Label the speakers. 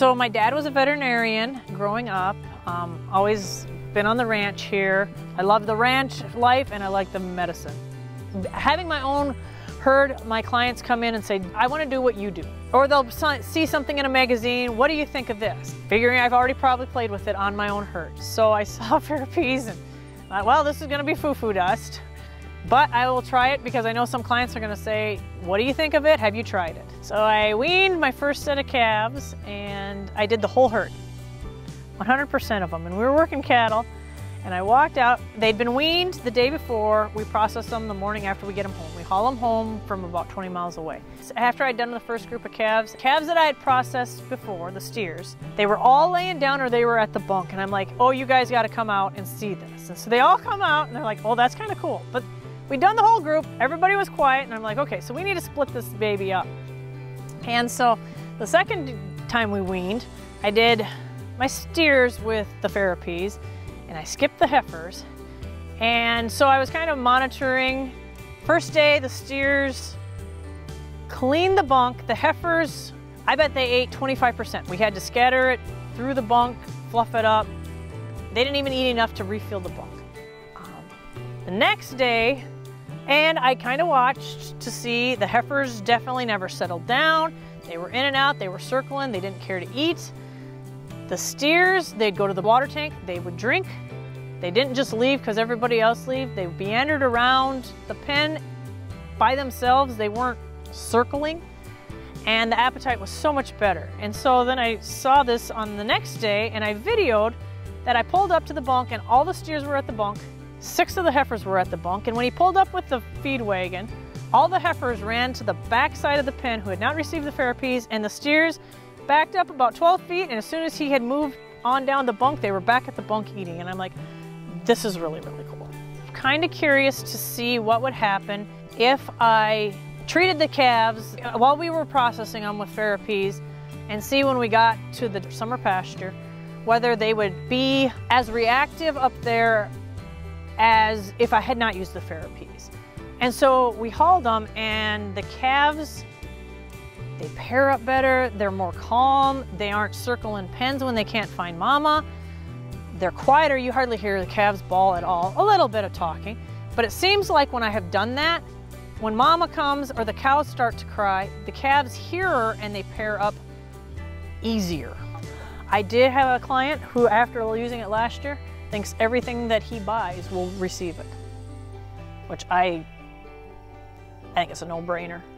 Speaker 1: So my dad was a veterinarian growing up, always been on the ranch here. I love the ranch life and I like the medicine. Having my own herd, my clients come in and say, I want to do what you do. Or they'll see something in a magazine, what do you think of this? Figuring I've already probably played with it on my own herd. So I saw FerAppease and thought, well, this is going to be foo-foo dust. But I will try it because I know some clients are going to say, what do you think of it? Have you tried it? So I weaned my first set of calves and I did the whole herd, 100% of them. And we were working cattle and I walked out. They'd been weaned the day before. We processed them the morning after we get them home. We haul them home from about 20 miles away. So after I'd done the first group of calves that I had processed before, the steers, they were all laying down or they were at the bunk. And I'm like, oh, you guys got to come out and see this. And so they all come out and they're like, oh, that's kind of cool. But we'd done the whole group, everybody was quiet, and I'm like, okay, so we need to split this baby up. And so the second time we weaned, I did my steers with the FerAppease, and I skipped the heifers. And so I was kind of monitoring. First day, the steers cleaned the bunk. The heifers, I bet they ate 25%. We had to scatter it through the bunk, fluff it up. They didn't even eat enough to refill the bunk. The next day, and I kind of watched to see the heifers definitely never settled down. They were in and out, they were circling, they didn't care to eat. The steers, they'd go to the water tank, they would drink. They didn't just leave because everybody else leave. They meandered around the pen by themselves. They weren't circling. And the appetite was so much better. And so then I saw this on the next day and I videoed that I pulled up to the bunk and all the steers were at the bunk. 6 of the heifers were at the bunk, and when he pulled up with the feed wagon, all the heifers ran to the back side of the pen who had not received the FerAppease, and the steers backed up about 12 feet, and as soon as he had moved on down the bunk, they were back at the bunk eating, and I'm like, this is really, really cool. Kind of curious to see what would happen if I treated the calves while we were processing them with FerAppease and see when we got to the summer pasture, whether they would be as reactive up there as if I had not used the FerAppease. And so we hauled them and the calves, they pair up better, they're more calm, they aren't circling pens when they can't find mama. They're quieter, you hardly hear the calves bawl at all. A little bit of talking, but it seems like when I have done that, when mama comes or the cows start to cry, the calves hear her and they pair up easier. I did have a client who, after using it last year, thinks everything that he buys will receive it, which I think it's a no-brainer.